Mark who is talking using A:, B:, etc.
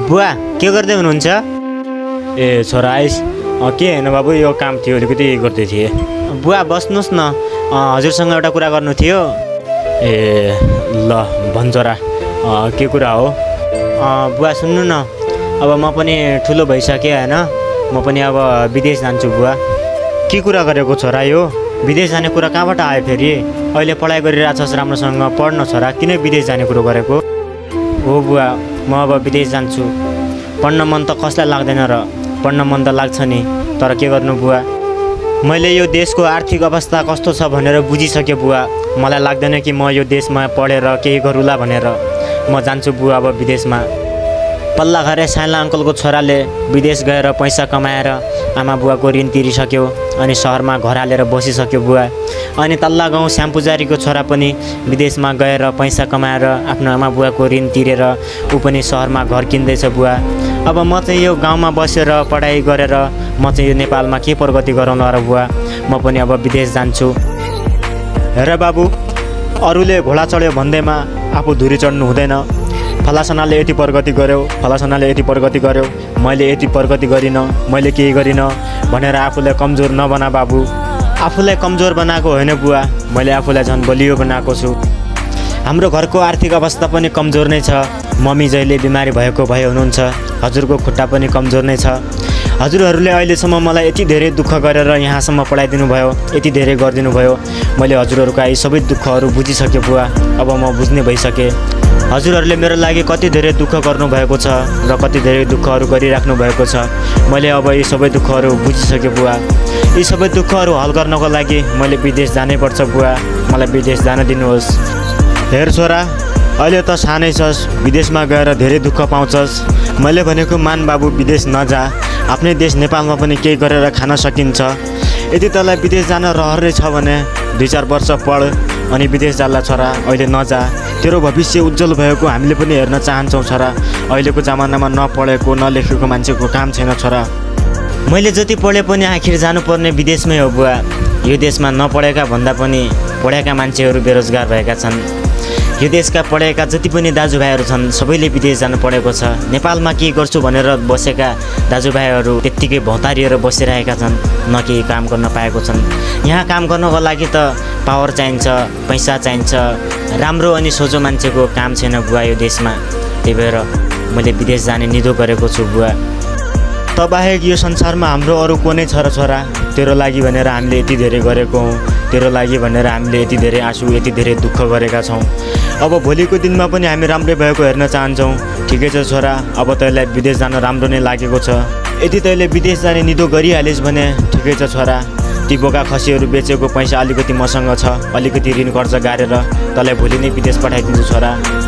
A: बुवा के गर्दै हुनुहुन्छ?
B: ए छोरा आइस के हैन बाबु यो काम थियो अलिकति गर्दै थिएँ।
A: बुवा बस्नुहोस् न, हजुरसँग एउटा कुरा गर्नु थियो।
B: ए ल भन् छोरा के कुरा हो?
A: बुवा सुन्नु न, अब म पनि ठुलो भइसकेँ होइन, म पनि अब विदेश जान्छु बुवा।
B: के कुरा गरेको छोरा यो?
A: विदेश जाने कुरा कहाँबाट आयो फेरि? अहिले पढाइ गरिरहेछस् राम्रोसँग, पढ्न छोरा, किन विदेश जाने कुरो गरेको? हो बुवा, म अब विदेश जान्छु। पढ्न मन त कसलाई लाग्दैन र, पढ्न मन त लाग्छ नि, तर के गर्नु बुवा, मैले यो देशको आर्थिक अवस्था कस्तो छ भनेर बुझिसकेँ बुवा। मलाई लाग्दैन कि म यो देशमा पढेर केही गरौँला भनेर। म जान्छु बुवा अब विदेशमा। पल्ला घरे साइला अङ्कलको छोराले विदेश गएर पैसा कमाएर आमा बुवाको ऋण तिरिसक्यो, अनि सहरमा घर हालेर बसिसक्यो बुवा। अनि तल्ला गाउँ श्याम पुजारीको छोरा पनि विदेशमा गएर पैसा कमाएर आफ्नो आमा बुवाको ऋण तिरेर ऊ पनि सहरमा घर किन्दैछ बुवा। अब म चाहिँ यो गाउँमा बसेर पढाइ गरेर म चाहिँ यो नेपालमा के प्रगति गराउनु र बुवा? म पनि अब विदेश जान्छु।
B: हेर बाबु, अरूले घोडा चढ्यो भन्दैमा आफू धुरी चढ्नु हुँदैन। फलासनाले यति प्रगति गर्यो, फलासनाले यति प्रगति गर्यो, मैले यति प्रगति गरिनँ, मैले केही गरिनँ भनेर आफूलाई कमजोर नबना बाबु।
A: आफूलाई कमजोर बनाएको होइन बुवा, मैले आफूलाई झन् बलियो बनाएको छु। हाम्रो घरको आर्थिक अवस्था पनि कमजोर नै छ। मम्मी जहिले बिमारी भएको भए हुनुहुन्छ, हजुरको खुट्टा पनि कमजोर नै छ। हजुरहरूले अहिलेसम्म मलाई यति धेरै दुःख गरेर यहाँसम्म पढाइदिनु भयो, यति धेरै गरिदिनु भयो। मैले हजुरहरूका यी सबै दुःखहरू बुझिसकेँ बुवा। अब म बुझ्ने भइसकेँ। हजुरहरूले मेरो लागि कति धेरै दुःख गर्नुभएको छ र कति धेरै दुःखहरू गरिराख्नु भएको छ। मैले अब यी सबै दुःखहरू बुझिसकेँ बुवा। यी सबै दुःखहरू हल गर्नको लागि मैले विदेश जानै पर्छ बुवा। मलाई विदेश जान दिनुहोस्।
B: हेर छोरा, अहिले त सानै छस्, विदेशमा गएर धेरै दुःख पाउँछस्। मैले भनेको मान बाबु, विदेश नजा। आफ्नै देश नेपालमा पनि केही गरेर खान सकिन्छ। यदि तँलाई विदेश जान रहर नै छ भने 2-4 वर्ष पढ अनि विदेश जाला छोरा, अहिले नजा। तेरो भविष्य उज्जवल भएको हामीले पनि हेर्न चाहन्छौँ छोरा। अहिलेको जमानामा नपढेको नलेखेको मान्छेको काम छैन छोरा।
A: मैले जति पढे पनि आखिर जानुपर्ने विदेशमै हो बुवा। यो देशमा नपढेका भन्दा पनि पढेका मान्छेहरू बेरोजगार भएका छन्। यो देशका पढेका जति पनि दाजुभाइहरू छन् सबैले विदेश जानु पढेको छ। नेपालमा के गर्छु भनेर बसेका दाजुभाइहरू त्यत्तिकै भौतारिएर बसिरहेका छन्, न केही काम गर्न पाएको छन्। यहाँ काम गर्नको लागि त पावर चाहिन्छ, पैसा चाहिन्छ, राम्रो अनि सोझो मान्छेको काम छैन बुवा यो देशमा। त्यही भएर मैले विदेश जाने निधो गरेको छु बुवा।
B: तबाहेक यो संसारमा हाम्रो अरू को नै छ र छोरा? तेरो लागि भनेर हामीले यति धेरै गरेको हौँ, तेरो लागि भनेर हामीले यति धेरै आँसु, यति धेरै दुःख गरेका छौँ। अब भोलिको दिनमा पनि हामी राम्रै भएको हेर्न चाहन्छौँ। ठिकै छ छोरा, अब तैँलाई विदेश जान राम्रो नै लागेको छ। यदि तैँले विदेश जाने निधो गरिहालिस् भने ठिकै छ छोरा। ती बोका खसीहरू बेचेको पैसा अलिकति मसँग छ, अलिकति ऋण कर्ज गारेर तँलाई भोलि नै विदेश पठाइदिन्छु छोरा।